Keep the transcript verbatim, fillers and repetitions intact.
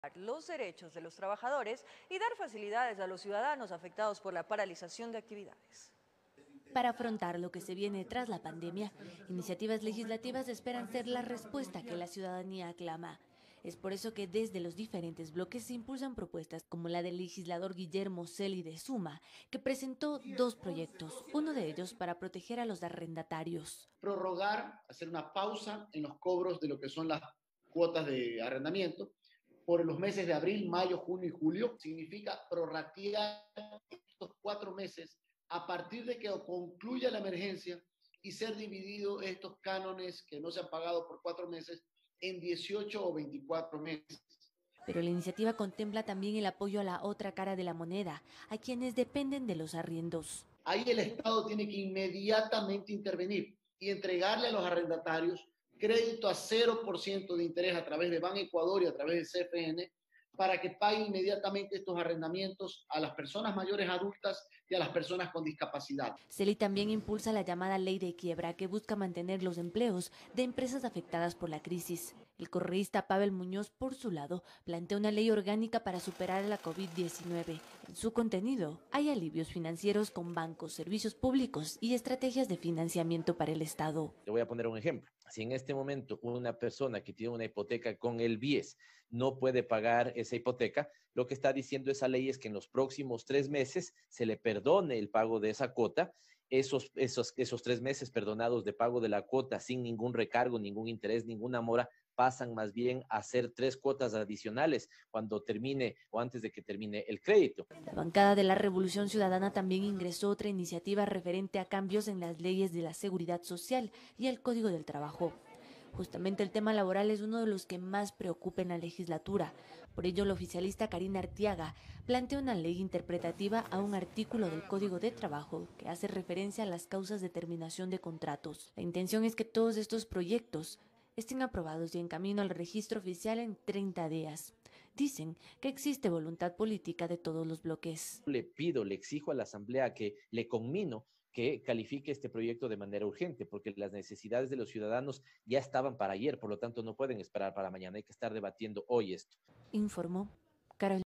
los derechos de los trabajadores y dar facilidades a los ciudadanos afectados por la paralización de actividades. Para afrontar lo que se viene tras la pandemia, iniciativas legislativas esperan ser la respuesta que la ciudadanía aclama. Es por eso que desde los diferentes bloques se impulsan propuestas como la del legislador Guillermo Celi de Suma, que presentó dos proyectos, uno de ellos para proteger a los arrendatarios. Prorrogar, hacer una pausa en los cobros de lo que son las cuotas de arrendamiento por los meses de abril, mayo, junio y julio. Significa prorratear estos cuatro meses a partir de que concluya la emergencia y ser dividido estos cánones que no se han pagado por cuatro meses en dieciocho o veinticuatro meses. Pero la iniciativa contempla también el apoyo a la otra cara de la moneda, a quienes dependen de los arriendos. Ahí el Estado tiene que inmediatamente intervenir y entregarle a los arrendatarios crédito a cero por ciento de interés a través de Ban Ecuador y a través de C F N para que paguen inmediatamente estos arrendamientos a las personas mayores adultas y a las personas con discapacidad. Celi también impulsa la llamada ley de quiebra que busca mantener los empleos de empresas afectadas por la crisis. El correísta Pavel Muñoz, por su lado, plantea una ley orgánica para superar la COVID diecinueve. En su contenido hay alivios financieros con bancos, servicios públicos y estrategias de financiamiento para el Estado. Le voy a poner un ejemplo. Si en este momento una persona que tiene una hipoteca con el B I E S no puede pagar esa hipoteca, lo que está diciendo esa ley es que en los próximos tres meses se le perdone el pago de esa cuota. Esos, esos, esos tres meses perdonados de pago de la cuota sin ningún recargo, ningún interés, ninguna mora, pasan más bien a ser tres cuotas adicionales cuando termine o antes de que termine el crédito. La bancada de la Revolución Ciudadana también ingresó otra iniciativa referente a cambios en las leyes de la Seguridad Social y el Código del Trabajo. Justamente el tema laboral es uno de los que más preocupa en la legislatura. Por ello, la oficialista Karina Artiaga plantea una ley interpretativa a un artículo del Código de Trabajo que hace referencia a las causas de terminación de contratos. La intención es que todos estos proyectos estén aprobados y en camino al registro oficial en treinta días. Dicen que existe voluntad política de todos los bloques. Le pido, le exijo a la Asamblea que le conmino que califique este proyecto de manera urgente, porque las necesidades de los ciudadanos ya estaban para ayer, por lo tanto no pueden esperar para mañana, hay que estar debatiendo hoy esto. Informó Carolina.